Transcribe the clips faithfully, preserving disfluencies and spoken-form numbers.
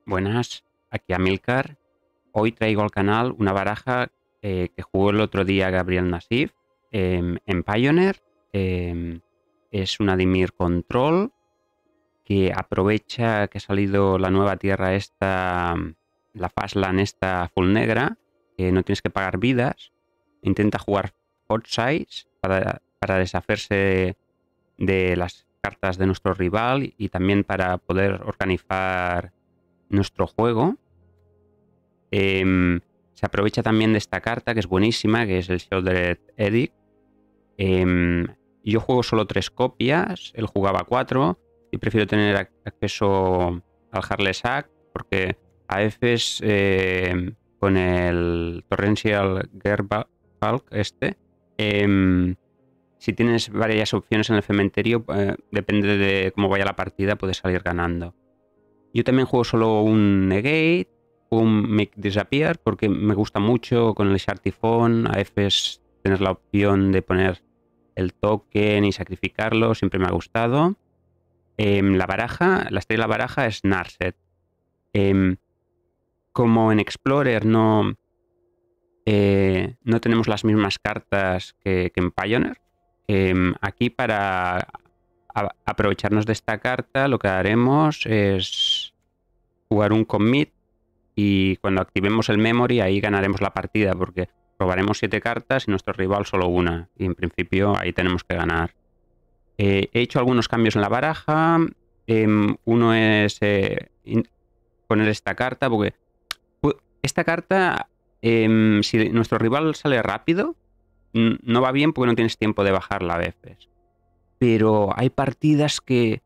Buenas, aquí Amilcar. Hoy traigo al canal una baraja eh, que jugó el otro día Gabriel Nassif eh, en Pioneer. Eh, es una Dimir Control que aprovecha que ha salido la nueva tierra esta, la Fastland esta full negra, que no tienes que pagar vidas. Intenta jugar hot size para, para deshacerse de las cartas de nuestro rival y también para poder organizar nuestro juego. Eh, se aprovecha también de esta carta que es buenísima, que es el Shouldered Edict. Eh, yo juego solo tres copias, él jugaba cuatro y prefiero tener acceso al Heartless Act porque a veces eh, con el Torrential Gerbulk este, eh, si tienes varias opciones en el cementerio, eh, depende de cómo vaya la partida, puedes salir ganando. Yo también juego solo un Negate, un Make Disappear, porque me gusta mucho con el Shartifón. A veces tener la opción de poner el token y sacrificarlo, siempre me ha gustado. Eh, la baraja, la estrella de la baraja es Narset. Eh, como en Explorer no, eh, no tenemos las mismas cartas que, que en Pioneer, eh, aquí para a, aprovecharnos de esta carta lo que haremos es jugar un commit y cuando activemos el memory ahí ganaremos la partida porque robaremos siete cartas y nuestro rival solo una y en principio ahí tenemos que ganar. Eh, he hecho algunos cambios en la baraja. Eh, uno es eh, poner esta carta porque esta carta eh, si nuestro rival sale rápido no va bien porque no tienes tiempo de bajarla a veces, pero hay partidas que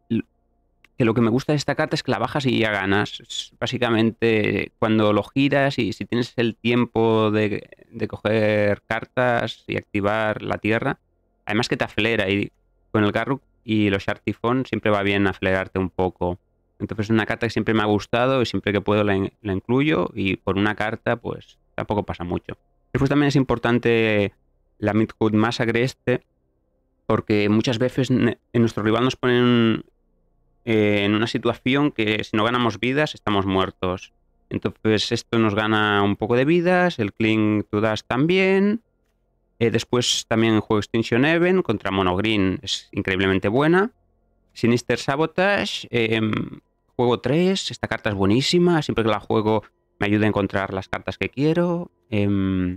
que lo que me gusta de esta carta es que la bajas y ya ganas. Es básicamente cuando lo giras y si tienes el tiempo de, de coger cartas y activar la tierra, además que te acelera y con el Garruk y los Shartifón siempre va bien acelerarte un poco. Entonces es una carta que siempre me ha gustado y siempre que puedo la, la incluyo y por una carta pues tampoco pasa mucho. Después también es importante la Midwood Massacre este porque muchas veces en nuestro rival nos ponen Eh, en una situación que si no ganamos vidas estamos muertos. Entonces esto nos gana un poco de vidas, el Cling to Dust también. Eh, después también juego Extinction Event contra Mono Green, es increíblemente buena. Sinister Sabotage, eh, juego tres, esta carta es buenísima, siempre que la juego me ayuda a encontrar las cartas que quiero. Eh,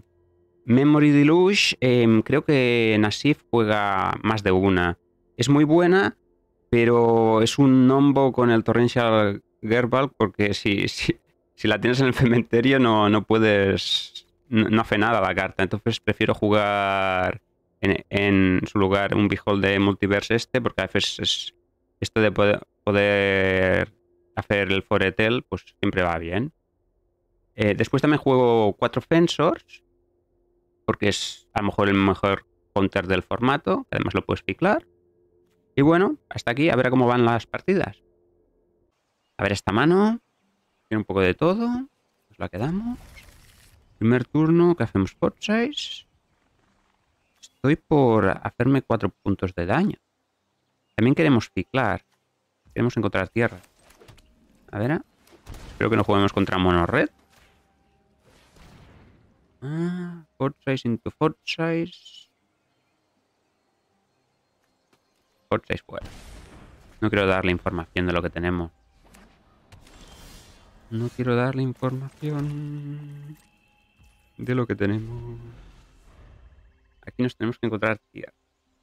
Memory Deluge, eh, creo que Nassif juega más de una. Es muy buena, pero es un nombo con el Torrential Gerbulk porque si, si, si la tienes en el cementerio no, no puedes, no, no hace nada la carta. Entonces prefiero jugar en, en su lugar un Behold de Multiverse este porque a veces es, esto de poder, poder hacer el Foretel pues siempre va bien. Eh, después también juego cuatro Fensors porque es a lo mejor el mejor counter del formato, además lo puedes ciclar. Y bueno, hasta aquí, a ver cómo van las partidas. A ver esta mano. Tiene un poco de todo. Nos la quedamos. Primer turno, que hacemos hot size. Estoy por hacerme cuatro puntos de daño. También queremos ciclar. Queremos encontrar tierra. A ver. Espero que no juguemos contra Mono Red. Ah, hot size into hot size. Hot size fuera. No quiero darle información de lo que tenemos. No quiero darle información de lo que tenemos. Aquí nos tenemos que encontrar tierra.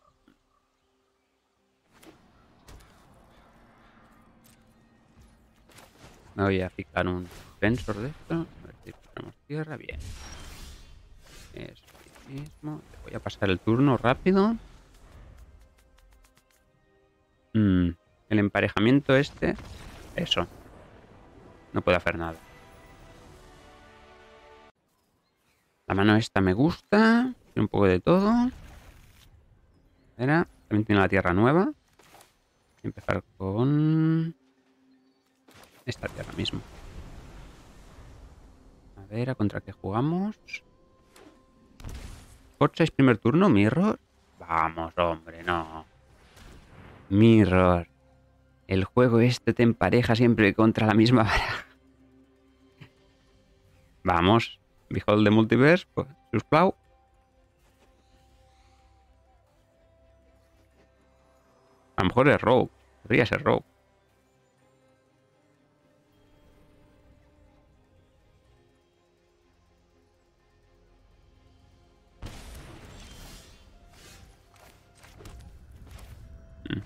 Me voy a fijar un sensor de esto. A ver si tenemos tierra. Bien. Eso mismo. Voy a pasar el turno rápido. Mm, el emparejamiento este. Eso. No puedo hacer nada. La mano esta me gusta. Tiene un poco de todo. Era. También tiene la tierra nueva. Voy a empezar con esta tierra mismo. A ver, ¿a contra qué jugamos? Hot size primer turno, Mirror. Vamos, hombre, no. Mirror. El juego este te empareja siempre contra la misma baraja. Vamos. Behold the Multiverse, pues, sisplau. A lo mejor es Rogue. Podría ser Rogue. Mm.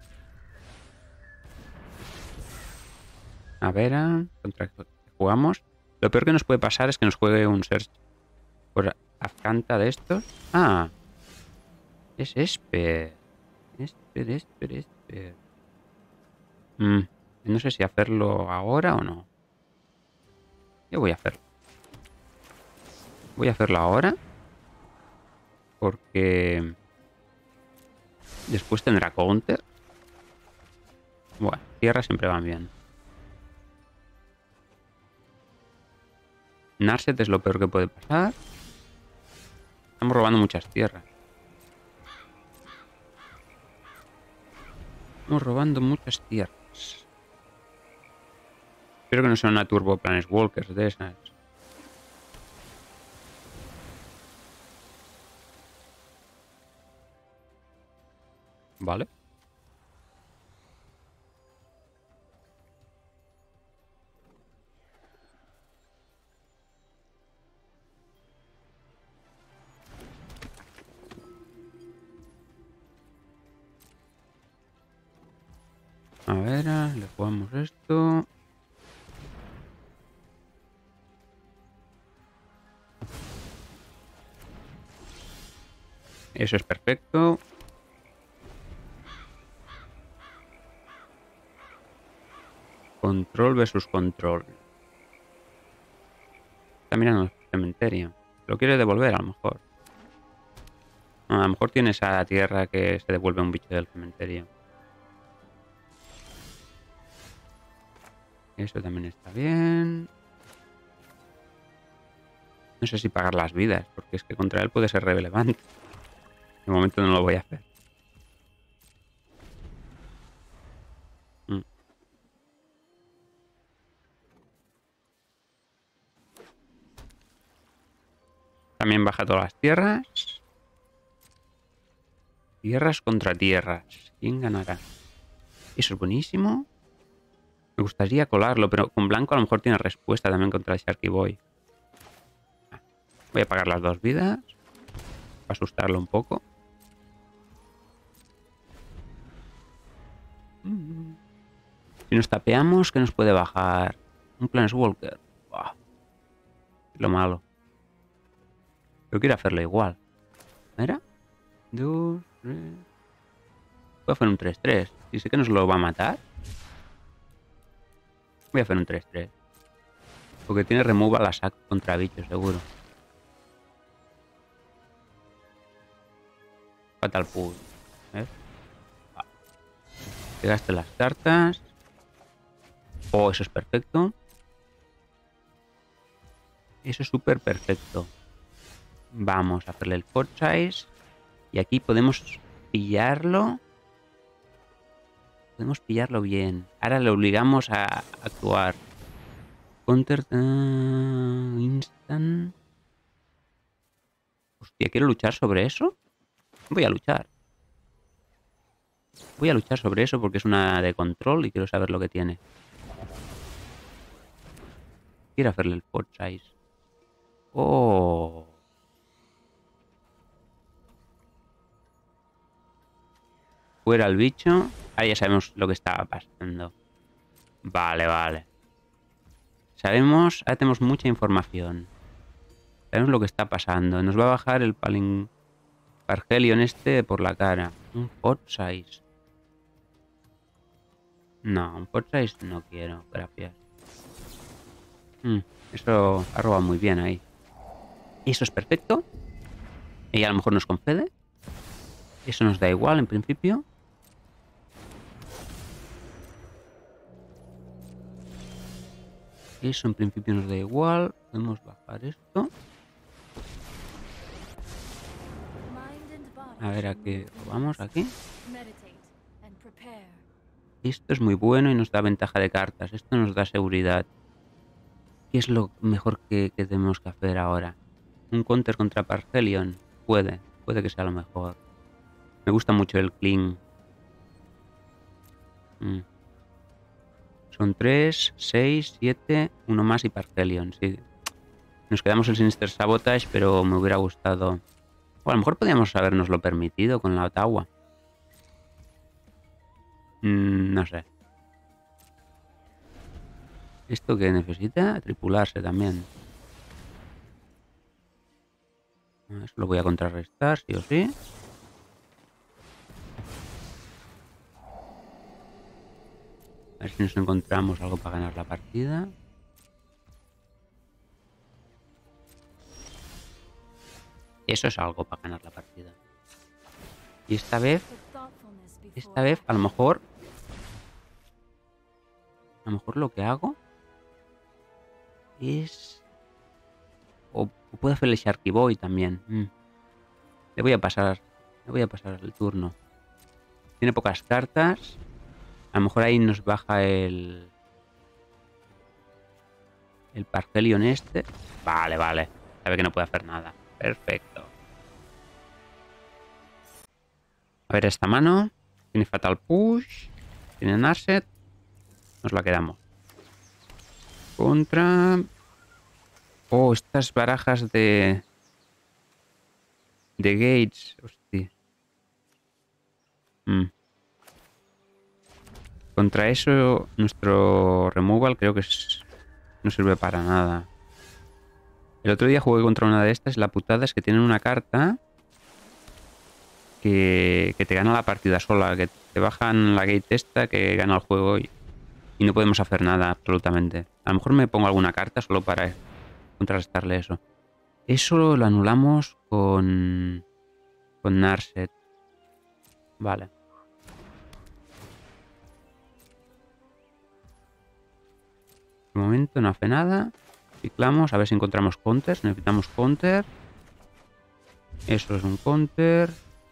A ver, ah, contra qué jugamos. Lo peor que nos puede pasar es que nos juegue un Search por Afcanta de estos. Ah, es Esper. Esper, Esper, Esper. Mm, no sé si hacerlo ahora o no. Yo voy a hacerlo. Voy a hacerlo ahora. Porque después tendrá counter. Bueno, tierra siempre van bien. Narset es lo peor que puede pasar. Estamos robando muchas tierras. Estamos robando muchas tierras. Espero que no sea una Turbo Planeswalkers de esas. Vale. A ver, le jugamos esto. Eso es perfecto. Control versus control. Está mirando el cementerio. Lo quiere devolver a lo mejor. A lo mejor tiene esa tierra que se devuelve un bicho del cementerio. Eso también está bien. No sé si pagar las vidas, porque es que contra él puede ser relevante. De momento no lo voy a hacer. Mm. También baja todas las tierras. Tierras contra tierras. ¿Quién ganará? Eso es buenísimo. Me gustaría colarlo, pero con blanco a lo mejor tiene respuesta también contra el Sharky Boy. Voy a pagar las dos vidas. Para asustarlo un poco. Si nos tapeamos, ¿qué nos puede bajar? Un Planeswalker. Buah. Es lo malo. Yo quiero hacerlo igual. ¿Mira? Dos, tres. Voy a hacer un tres tres. Si sé que nos lo va a matar. Voy a hacer un tres tres. Porque tiene removal a saco contra bichos, seguro. Fatal Pull. ¿Ves? Ah. Pegaste las cartas. Oh, eso es perfecto. Eso es súper perfecto. Vamos a hacerle el Fort Size. Y aquí podemos pillarlo. Podemos pillarlo bien. Ahora le obligamos a actuar. Counter... Uh, instant... Hostia, ¿quiero luchar sobre eso? Voy a luchar. Voy a luchar sobre eso porque es una de control y quiero saber lo que tiene. Quiero hacerle el Fort Size. Oh. Fuera el bicho. Ahí ya sabemos lo que estaba pasando. Vale, vale. Sabemos, ahora tenemos mucha información. Sabemos lo que está pasando. Nos va a bajar el Palin Pargelion este por la cara. Un Fort Size. No, un Fort Size no quiero. Gracias. Mm, eso ha robado muy bien ahí. Eso es perfecto. Y a lo mejor nos concede. Eso nos da igual en principio. Eso en principio nos da igual. Podemos bajar esto. A ver a qué vamos aquí. Esto es muy bueno y nos da ventaja de cartas. Esto nos da seguridad. ¿Qué es lo mejor que, que tenemos que hacer ahora? Un counter contra Parcelion. Puede, puede que sea lo mejor. Me gusta mucho el clean. Mm. Son tres, seis, siete, uno más y Parcelion, sí. Nos quedamos el Sinister Sabotage, pero me hubiera gustado... O a lo mejor podríamos habernoslo permitido con la Ottawa. Mm, no sé. ¿Esto qué necesita? Tripularse también. Eso lo voy a contrarrestar, sí o sí. A ver si nos encontramos algo para ganar la partida. Eso es algo para ganar la partida. Y esta vez... Esta vez a lo mejor... A lo mejor lo que hago... Es... O, o puedo hacer el Sharky Boy también. Mm. Le voy a pasar... Le voy a pasar el turno. Tiene pocas cartas. A lo mejor ahí nos baja el... El Parcelion este. Vale, vale. Sabe que no puede hacer nada. Perfecto. A ver esta mano. Tiene Fatal Push. Tiene Narset. Nos la quedamos. Contra... Oh, estas barajas de... De Gates. Hostia. Mm. Contra eso, nuestro removal creo que es... no sirve para nada. El otro día jugué contra una de estas y la putada es que tienen una carta que, que te gana la partida sola, que te bajan la gate esta que gana el juego y, y no podemos hacer nada absolutamente. A lo mejor me pongo alguna carta solo para contrarrestarle eso. Eso lo anulamos con... con Narset. Vale. De momento no hace nada. Ciclamos, a ver si encontramos counters. Necesitamos counter. Eso es un counter.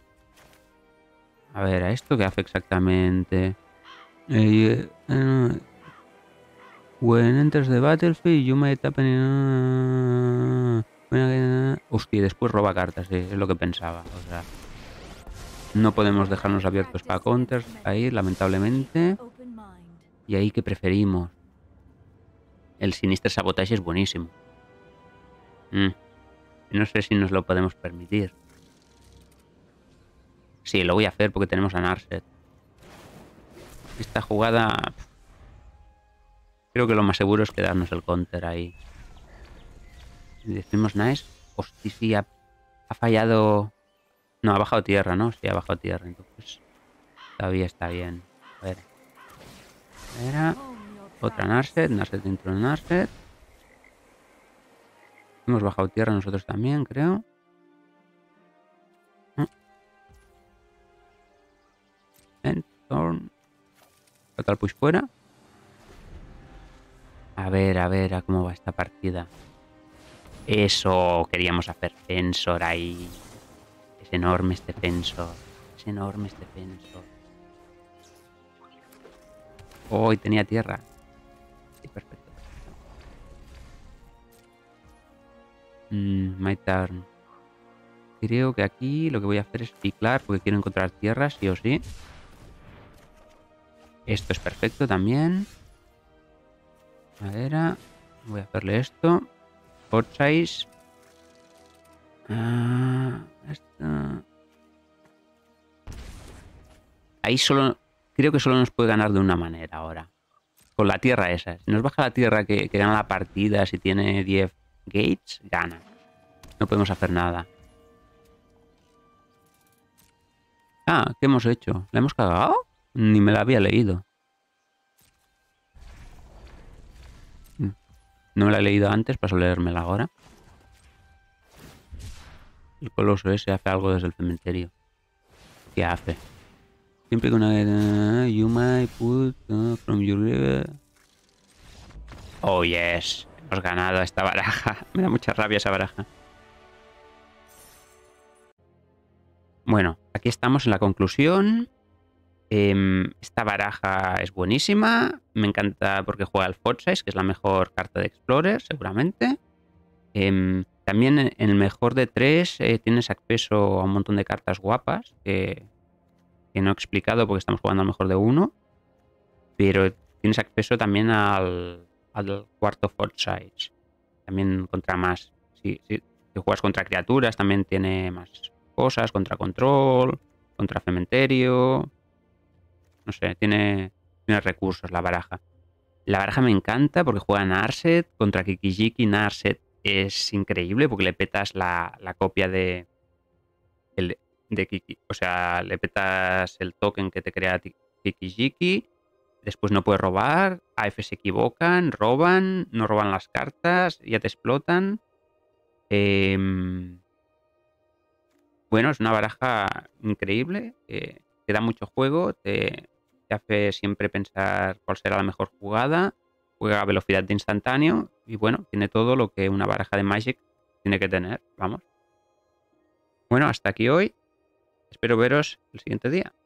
A ver, ¿a esto qué hace exactamente? Eh, uh, when enters the battlefield, you may tap in... Uh, hostia, después roba cartas, sí, es lo que pensaba. O sea, no podemos dejarnos abiertos para counters ahí, lamentablemente. Y ahí que preferimos. El Sinister Sabotage es buenísimo. Mm. No sé si nos lo podemos permitir. Sí, lo voy a hacer porque tenemos a Narset. Esta jugada... Creo que lo más seguro es quedarnos el counter ahí. Y decimos nice. Hostia, sí, ha, ha fallado... No, ha bajado tierra, ¿no? Sí, ha bajado tierra. Entonces, todavía está bien. A ver. Era... Otra Narset. Narset dentro de Narset. Hemos bajado tierra nosotros también, creo. Endtorn. Fatal Push fuera. A ver, a ver, a cómo va esta partida. Eso queríamos hacer. Fensor ahí. Es enorme este Fensor. Es enorme este Fensor. Oh, y tenía tierra. Sí, perfecto. Mm, my turn. Creo que aquí lo que voy a hacer es ciclar porque quiero encontrar tierra, sí o sí. Esto es perfecto también. Madera. Voy a hacerle esto. Hot size. Ah, esto. Ahí solo... Creo que solo nos puede ganar de una manera ahora. Con la tierra esa. Si nos baja la tierra que, que gana la partida, si tiene diez gates, gana. No podemos hacer nada. Ah, ¿qué hemos hecho? ¿La hemos cagado? Ni me la había leído. No me la he leído antes, paso a leérmela ahora. El coloso ese hace algo desde el cementerio. ¿Qué hace? Siempre que una... You might put uh, from your river. Oh, yes. Hemos ganado esta baraja. Me da mucha rabia esa baraja. Bueno, aquí estamos en la conclusión. Em, esta baraja es buenísima. Me encanta porque juega al Thoughtseize, que es la mejor carta de Explorer, seguramente. Em, también en en el mejor de tres eh, tienes acceso a un montón de cartas guapas que, que no he explicado porque estamos jugando al mejor de uno. Pero tienes acceso también al, al cuarto Thoughtseize. También contra más. Si, si, si juegas contra criaturas, también tiene más cosas. Contra control, contra cementerio. No sé, tiene, tiene recursos la baraja. La baraja me encanta porque juega Narset contra Kiki-Jiki. Narset es increíble porque le petas la, la copia de, el, de Kiki. O sea, le petas el token que te crea Kiki-Jiki. Después no puedes robar. A F se equivocan, roban, no roban las cartas, ya te explotan. Eh, bueno, es una baraja increíble. Eh, te da mucho juego. Te, te hace siempre pensar cuál será la mejor jugada. Juega a velocidad de instantáneo. Y bueno, tiene todo lo que una baraja de Magic tiene que tener. Vamos. Bueno, hasta aquí hoy. Espero veros el siguiente día.